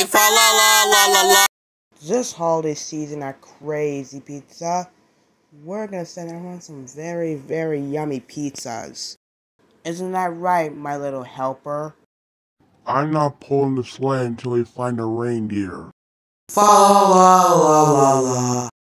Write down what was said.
say fa la la la la la. This holiday season at Crazy Pizza, we're gonna send everyone some very, very yummy pizzas. Isn't that right, my little helper? I'm not pulling the sleigh until we find a reindeer. Fa la la la la.